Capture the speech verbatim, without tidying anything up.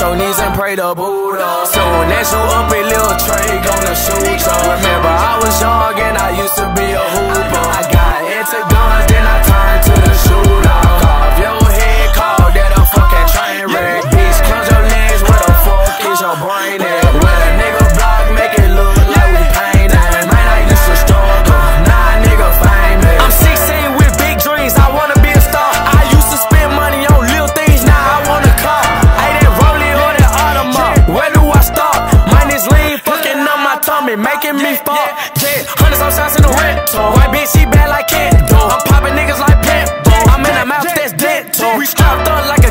your knees and pray to Buddha. Soon as you up a little tray, gonna shoot ya. Remember I was young and I used to be a hooper. I got into guns, then I turned to the shooter. Off your head, call that a fucking train wreck. Bitch, close your legs, where the fuck is your brain at? With a nigga block, make it look like we painted. Man, I used to struggle, nah nigga famous. I'm sixteen with big dreams, I wanna be a star. I used to spend money on little things, now I want a car. I that Rollie or that Audemars, where do I start? Mine is lean, fucking up my tummy, making me fuck. Yeah, hundreds on shots in the rental. White bitch, she bad like Kent. I'm popping niggas like Pimp. I'm in the mouth, that's dental. We strapped up like a